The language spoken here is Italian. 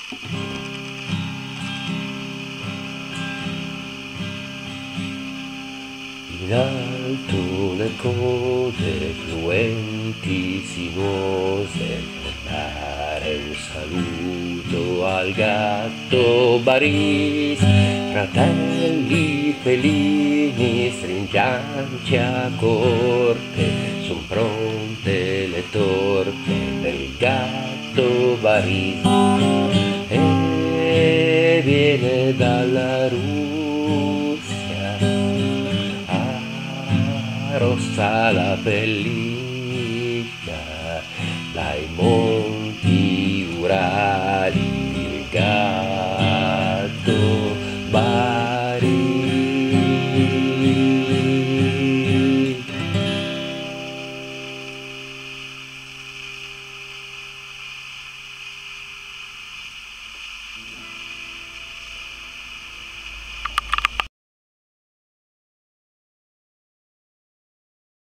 In alto le code fluenti sinuose, per dare un saluto al gatto Baris. Fratelli felini, stringiamoci a corte, son pronte le torte del gatto Baris. E viene dalla Russia, rossa la pellina,